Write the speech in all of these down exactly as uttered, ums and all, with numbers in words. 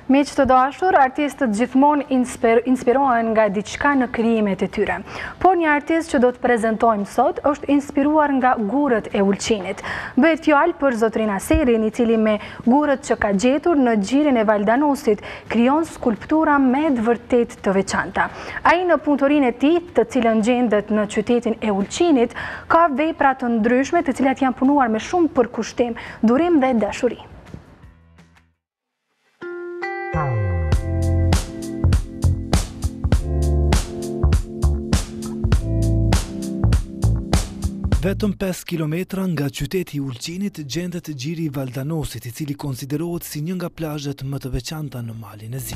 Me që të dashur, artistët gjithmonë inspir inspirohen nga diçka në krijimet e tyre. Por një artist që do të prezentojmë sot është inspiruar nga gurët e Ulqinit. Bëhet fjalë për zotrin Aserin, i cili me gurët që ka gjetur në gjirin e Valdanosit krijon skulptura me të vërtet të veçanta. Ai në punëtorinë e tij, të cilën gjendet në qytetin e Ulqinit, ka vepra të ndryshme të cilat janë punuar me shumë përkushtim, durim dhe dashuri. Vetëm pesë kilometra nga qyteti i Ulqinit gjendet gjiri i Valdanosit, i cili konsiderohet si një nga plazhet më të veçanta në Malin e Zi.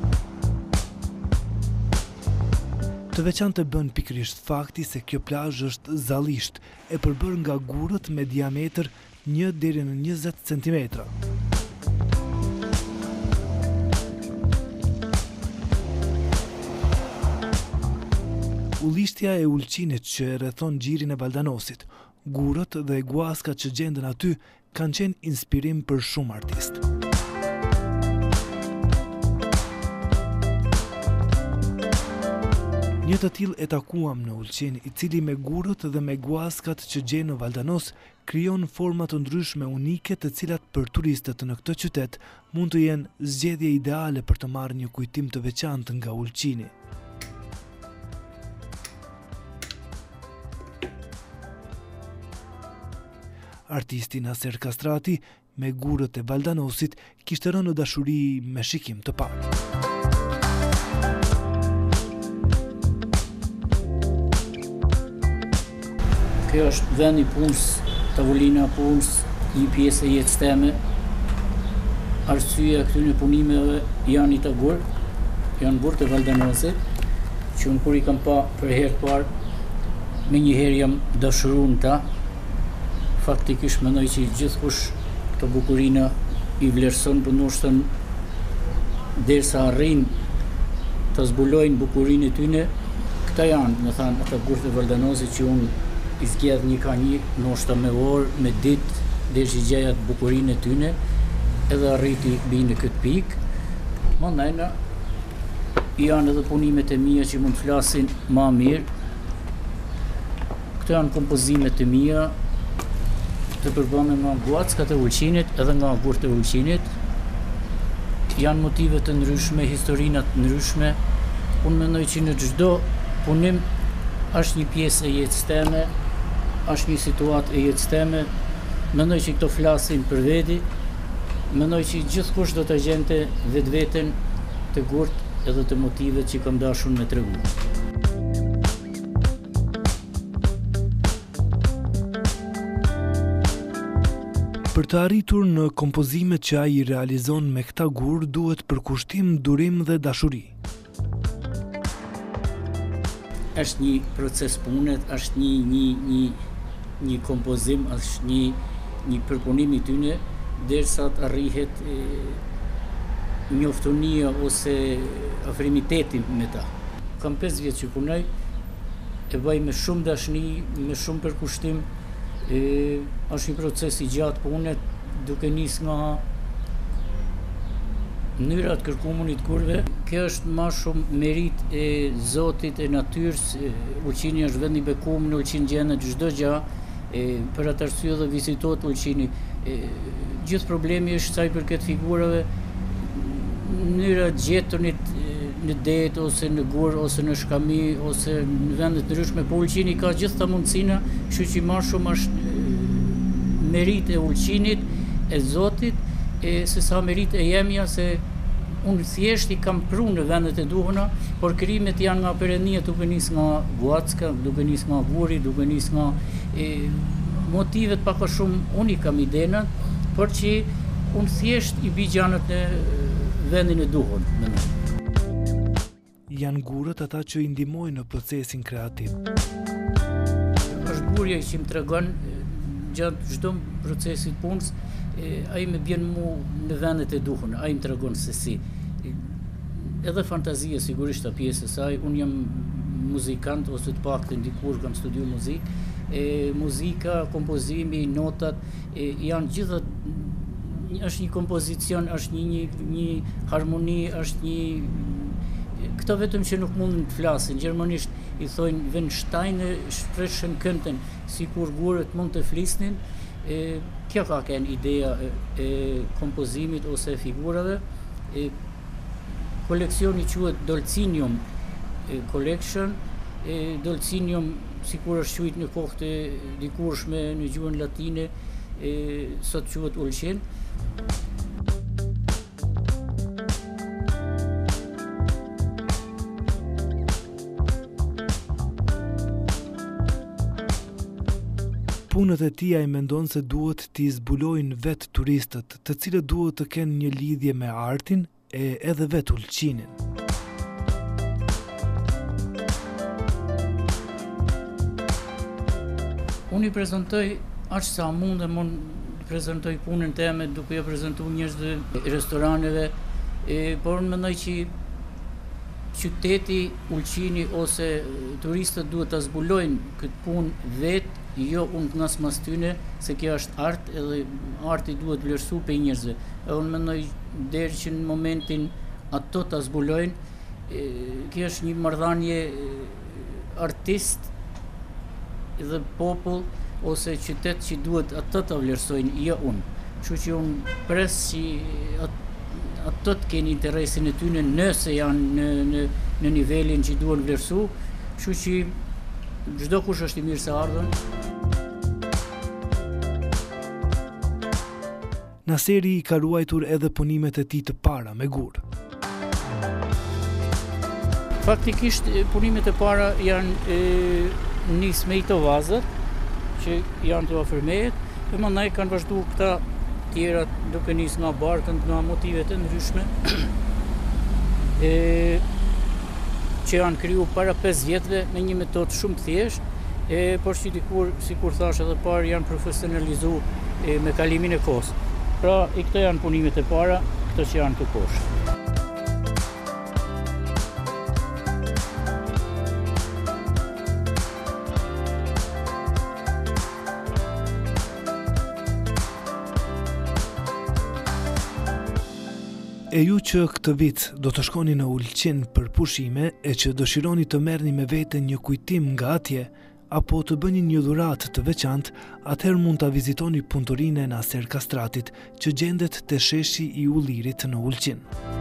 Të veçantë bën pikërisht fakti se kjo plazh është zallisht, e përbërë nga gurët me diametër një deri në njëzet centimetra. Ullishtja e Ulqinit që e rrethon gjirin e Valdanosit, gurët dhe guaskat që gjenden aty kanë qenë inspirim për shumë artistë. Një të tillë e takuam në Ulqin, i cili me gurët dhe me guaskat që gjen në Valdanos krijon forma të ndryshme unike, të cilat për turistët në këtë qytet mund të jenë zgjedhje ideale për të marrë një kujtim të veçantë nga Ulqini. Artisti Naser Kastrati, me gurët e Valdanosit, kishte rënë në dashuri me shikim të parë. Kjo është vend i punës, tavolina punës, një pjesë e jetës teme. Arsyeja e këtyre punimeve janë i të gurë, janë gurët e Valdanosit, që unë kur i kam pa për herë parë, me një herë jam dashuruar në ta. Faktikisht mendoj që gjithkush këtë bukurinë i vlerëson, për ndoshta derisa arrin të zbulojnë bukurinë e tyre. Këta janë, më thanë, ata gurët e Valdanosit që unë i zgjedh një ka një, ndoshta me orë, me ditë, derisa gjeja të bukurinë e tyre, edhe arriti bi në këtë pikë. Mandajna janë edhe punimet e mia që mund të flasin më mirë. Këto janë kompozimet e mia, të përbëme nga guackat e Ulqinit edhe nga gurët e Ulqinit. Janë motive të ndryshme, historinat ndryshme. Unë mendoj që në çdo punim është një pjesë e jetës teme, është një situatë e jetës teme. Mendoj që këto flasin për veti. Mendoj që gjithkush do të gjente vetveten të gurët edhe të motivet që kam dashur me tregu. Për të arritur në kompozimet që ai i realizon me këta gurë, duhet përkushtim, durim dhe dashuri. Është një proces punet, është një një një një kompozim, është një një përpunim i tyre derisa të arrihet e, njoftonia ose afrimiteti me ta. Kam pesë vjet që punoj, e bëj me shumë dashni, me shumë përkushtim. E, është një proces i gjatë punet, duke nis nga mënyrat kërkumunit kurve. Kjo është më shumë merit e Zotit, e natyrës. Ulqini është vend i bekuar, në Ulqin gjendet çdo gjë, për atë arsye dhe vizitohet Ulqini. E, gjithë problemi është sa i përket figurave, mënyra gjeturnit në det, ose në gur, ose në shkami, ose në vendet ndryshme, po Ulqini ka gjithë ta mundësina, kështu që më shumë është merit e Ulqinit, e Zotit, e se sa merit e jemja, se unë thjesht i kam pru në vendet e duhuna, por krimet janë nga Perëndia, duke nis nga guacka, duke nis nga guri, duke nis nga e, motivet pak a shumë unë i kam idenat, por që unë thjesht i bi gjanët në vendin e duhun. Janë gurët ata që i ndihmojnë në procesin kreativ. Është gurja që më tregon gjatë çdo procesit punës, ai më bjen mu në vendet e duhur, ai më tregon se si. Edhe fantazia sigurisht ta pjesë e saj. Unë jam muzikant, ose të paktën dikur kam studiuar muzikë. E muzika, kompozimi, notat e, janë gjithë është një kompozicion, është një, një, një harmoni, është një... Këto vetëm që nuk mundin të flasin. Gjermanisht i thojnë wenn Steine sprechen könnten, si kur gurët mund të flisnin. E, kjo ka qenë ideja e, e kompozimit ose figurave. E, koleksioni quhet Dolcinium Collection. E, Dolcinium, si kur është quajtur në kohët e dikurshme në gjuhën latine, e, sot quhet ulqin. Punët e tij ai mendon se duhet t'i zbulojnë vetë turistët, të cilët duhet të kenë një lidhje me artin e edhe vetë ulqinin. Unë i prezentoj aq sa mundem, unë prezentoj punën time duke jo prezantuar njerëzve, restoraneve, e, por unë mendoj që qyteti, ulqini ose turistët duhet ta zbulojnë këtë punë vetë, jo unë knas mas tyne, se kjo është art edhe arti duhet vlerësu për njerëzve. E unë mendoj deri që në momentin ato ta zbulojnë, kjo është një marrëdhënie artist dhe popull ose qytet që duhet ato ta vlerësojnë, jo unë. Kështu që unë pres që ato të kenë interesin e tyne nëse janë në, në, në nivelin që duhen vlerësu, kështu që çdo kush është i mirë se ardhën. Naseri i ka ruajtur edhe punimet e tij të para me gur. Faktikisht punimet e para janë nis me këto vazat që janë të afërmejet, e mandej kanë vazhduar këta tjera duke nis nga barkën, nga motive të ndryshme. e, që janë kriju para pesë vjetëve me një metodë shumë të thjeshtë, e por që dikur, sikur thash edhe parë, janë profesionalizuar me kalimin e kohës. Pra, i këto janë punimet e para, këto që janë të poshtë. E ju që këtë vit do të shkoni në Ulqin për pushime e që dëshironi të merrni me vete një kujtim nga atje, apo të bëni një dhuratë të veçantë, atëherë mund ta vizitoni punëtorinë e Naser Kastratit, që gjendet te sheshi i Ullirit në Ulqin.